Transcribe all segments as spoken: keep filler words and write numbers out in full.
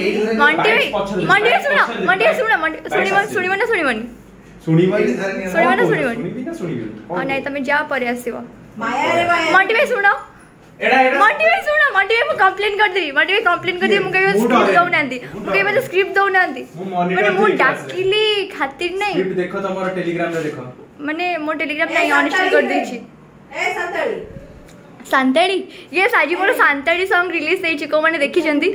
मंटी भाई मंटी भाई सुना मंटी भाई सुना मंटी सुनिबन सुनिबन ना सुनिबन सुनिबन सुनिबन ना सुनिबन सुनिबि ना सुनिबि हां नहीं तमे जा परे आसीबो माया रे माया मंटी भाई सुना एडा एडा मंटी भाई सुना मंटी भाई कंप्लेन कर देबी मंटी भाई कंप्लेन कर देबी मु कहियो स्क्रिप्ट दउ नांदी मु कहियो मते स्क्रिप्ट दउ नांदी माने मु डाकिली खातिर नहीं स्क्रिप्ट देखो तमरो टेलीग्राम रे देखो माने मो टेलीग्राम नहीं अनइंस्टॉल कर देछि ए संताड़ी सांताड़ी ये साजी मोर सांताड़ी सॉन्ग रिलीज देछि को माने देखि जंदी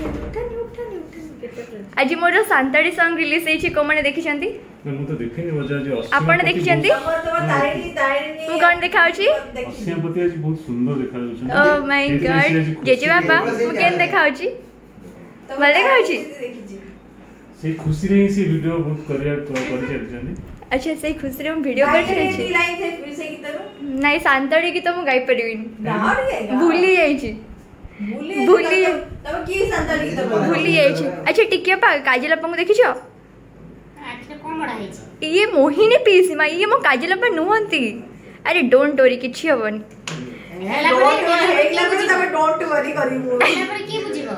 आज मोर सांताड़ी सॉन्ग रिलीज देछि को माने देखि जंदी ମୁଁ ତ ଦେଖିନି ବଜାର ଯେ आपण देखि जंदी तमर तमर तारिणी तारिणी मु कोन देखाउछि ଅସିଆପତି ଆଜି ବହୁତ ସୁନ୍ଦର ଦେଖାଯାଉଛନ୍ତି। ओ माय गॉड जेजे बाबा मु केन देखाउछि ଭଲ देखाउछि ସେ ଖୁସିରେ ହିଁ ସେ ଭିडिଓ ବହୁତ କରିବା କରି ଚାଲିଛନ୍ତି। अच्छा से खुशी रे हम वीडियो कर रहे छी लाइन से फिर से गीत रो नहीं सांताड़ी की तो मु गाई परिबिनी गाड़ी है भूली जाई छी भूली भूली तब की संताड़ी गीत बोल भूली जाई छी अच्छा टिकिया पा काजल अपा को देखि छ आखिर कोन बडा है छी ये मोहिनी पीसी मा ये मो काजल अपा नुहंती अरे डोंट वरी किछि हबनी डोंट वरी एकला को तब डोंट वरी करिबो एला पर की बुझिबो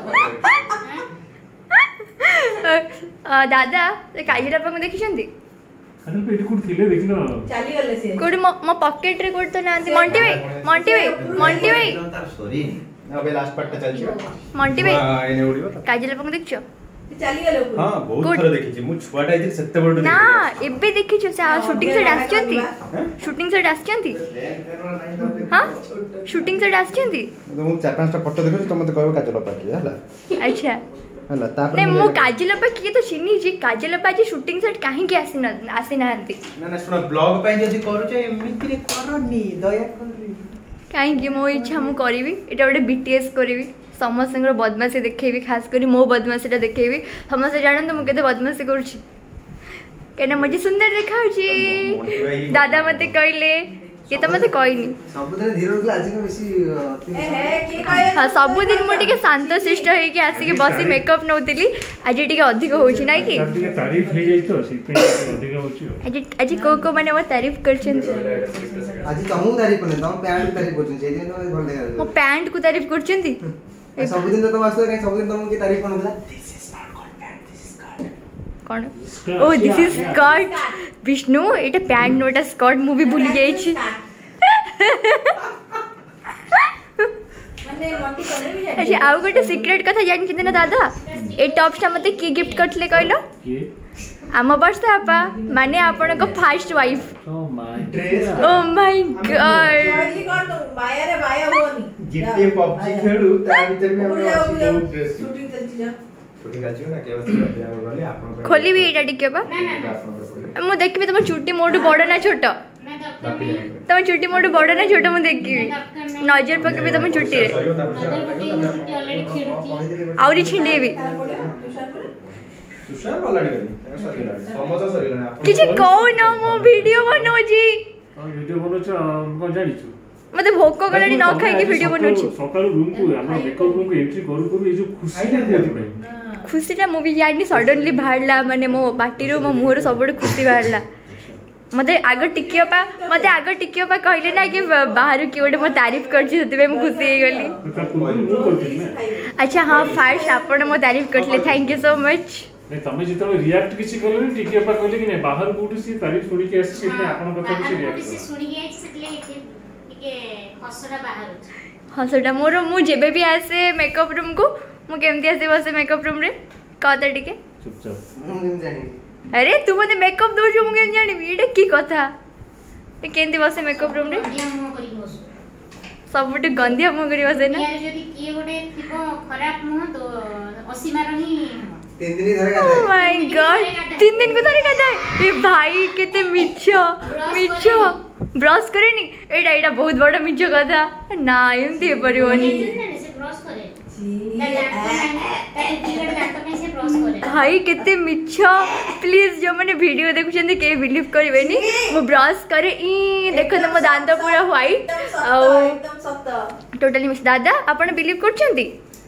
दादा काजल अपा को देखि छंती अरे पेट कुड थिले देखिनो चली गले से कोड मो पॉकेट रे कोड तो नांती मंटी भाई मंटी भाई मंटी भाई सॉरी अबे लास्ट पार्ट चल छी मंटी भाई एने उडीबो काजल अपा को देखियो चली गले हां बहुत थरा देखि छी मु छुआटा इति सत्ते बड ना एबे देखि छ से शूटिंग से डास चंती शूटिंग से डास चंती हां शूटिंग से डास चंती मु चार पांचटा फोटो देखो त मते कहबो काजल पाकी हला अच्छा हला ता नहीं मु काजल पाकी तो चिनी जी काजल पाजी शूटिंग सेट काहे के आसी न आसी नांती ना ना सुनो ब्लॉग पई जदी करू छ एमिति रे करनी दया करनी काहे कि मो इच्छा मु करबी एटा बडे बीटीएस करबी समस्त बदमाशी देखेबी खास करी मो बदमाशीटा देखेबी समस्त जानन तो मु केते बदमाशी करछि केना मजे सुंदर देखाउछि दादा मते कहले ये तो मते कहनी सबदिन धीरे धीरे आज के बेसी ए हे की कहै हां सब दिन मो टिके शांत शिष्ट होई के आसी के बसी मेकअप नउतिली आज टिके अधिक होछि नै कि टिके तारीफ हे जाई तो सिपे अधिक होछि आज आज को को माने वो तारीफ करछन आज तमु तारीफ ने तम पैंट तारीफ करछन जे दिन भल देखा मो पैंट को तारीफ करछंती सबदिन तो तुम आसो के सबदिन तुम की तारीफ करनला this is not called pant this is skirt कौन ओ दिस इज स्कर्ट विष्णु एटा पैंट नोटा स्कर्ट मूवी भूली जाई छी माने मोटी करे भी जाय अच्छा आउ गोटे सीक्रेट कथा जानि छिन ना दादा ए टॉप्स मते की गिफ्ट करथले कहलो के आम वर्ष आपा माने आपण को first wife oh my dress oh my God जल्दी कर तो माया रे माया होनी जीटीए पबजी खेलू ता भीतर में हम ड्रेस शूटिंग चलती जा शूटिंग आछि ना के बस गले आपण खोली भी एटा टिके बा मु देखबी तुम चुट्टी मोटू बड़ ना छोट तुम चुट्टी मोटू बड़ ना छोट मु देखबी नजर पकेबी तुम चुट्टी रे आउरी छिंडेबी सुशार वालाडी गनी सरिलाडी समझा सरिलानी आपण किछि कहू न मो वीडियो बनौजी वीडियो बनौछ कोन जानिछु मते भोक गलाडी न खाई के वीडियो बनौछि सकाळ रूम को हमरा मेकअप रूम को एंट्री करू करू ए जो खुशी देती भाई खुशीटा मूवी जानी सडनली बाहरला माने मो पार्टी रो मो मुहर सबड खुशी बाहरला मते आगो टिकियो पा मते आगो टिकियो पा कहले ना कि बाहर की ओडे मो तारीफ करछि सेते मो खुशी हे गली अच्छा हां फर्स्ट आपण मो तारीफ करले थैंक यू सो मच नहीं तमे जितो रिएक्ट किछि करले टिकियो पा कहले कि नहीं बाहर कोठी से तारीफ सुनी के आसी से आपण कथा किछि रिएक्ट से सुनी के आछि सेतले टिके हसरा बाहर अछि हसटा मोर मु जेबे भी आसे मेकअप रूम को मु केमती आसे बसे मेकअप रूम रे कहता टिके चुपचाप हम केम जानि अरे तू मते मेकअप दो जो मु केम जानि एटा की कथा ए केंती बसे मेकअप रूम रे गंदिया मुंह करी बस सबटे गंदिया मुंह करी बसे ना यार जदी किए गोटे थिबो खराब मुंह तो असीमा रही तीन दिन धरे ओ माय गॉड तीन दिन को धरे कहता है ए भाई केते मिछो मिछो ब्रश करे नी एटा एटा बहुत बड़ा मिछो कथा ना एमती परिवनी से ब्रश करे भाई केते मिछो प्लीज जो मैंने वीडियो देखुछन के बिलीव करबेनी मो ब्रश करे ई देखो न मो दांत पूरा व्हाइट आ एकदम सत्य टोटली मिस दादा आपण बिलीव करछंती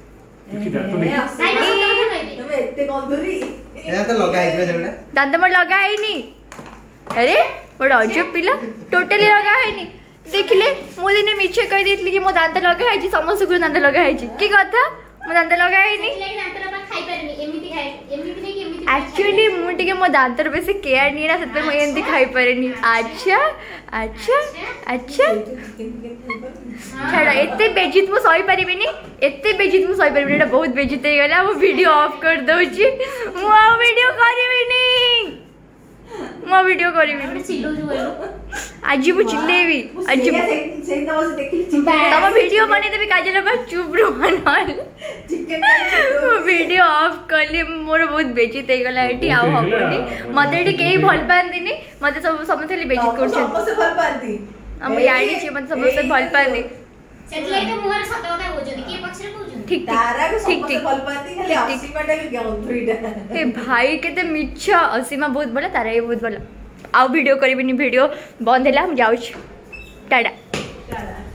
तमे एते गंधुरी एला तो लगा है जेबडा दांत मोर लगा है नी अरे बड़ा अजब पिला टोटली लगा है नी देखिले मो दिने मिछे कहि देतली कि मो दांत लगा है जी समस्त को दांत लगा है जी की कथा मो दांत लगा है नी ଖାଇ ପାରେନି ଏମିତି ଖାଏ ଏମିତି ନାହିଁ କି ଏମିତି एक्चुअली मु टिके मो दांतर बेसी केयर नहीं ना सते मैं एंती खाई पारेनी अच्छा अच्छा अच्छा छाड़ा एते बेजित मु सही परिबिनी एते बेजित मु सही परिबिनी एटा बहुत बेजित हे गला मु वीडियो ऑफ कर दउची मु आ वीडियो करिबिनी मु वीडियो करिबिनी सिलो जो गलो आज मु चिल्लेबी आज ସେଇ ତ ବସି ଦେଖିଲି तम वीडियो बने देबी काजल बा चुप रहो नल ଚିକେନ वीडियो ऑफ करली मोर बहुत बेजित हे गला एटी आउ हबनी मते एटी केही भल पांदिनी मते सब समथली बेजित करछ ସମସ୍ତେ ଭଲ ପାଆନ୍ତି हम यानी छी मते समस्त भल पांदी ସେଟলাই ତ ମୁହର ସତ କଥା କହୁଛନ୍ତି କିଏ ପଛରେ କହୁଛନ୍ତି ठीक ତାରା କୁ ठीक ସମସ୍ତେ ठीक ଭଲ ପାଆନ୍ତି ଖାଲି ଅସୀମାଟା କି ଗନ୍ଧୁରୀଟା ए भाई केते मिच्छा असीमा बहुत भला तारा ये बहुत भला आउ वीडियो करबिनी वीडियो बंद हैला हम जाउछ टाटा ତାରା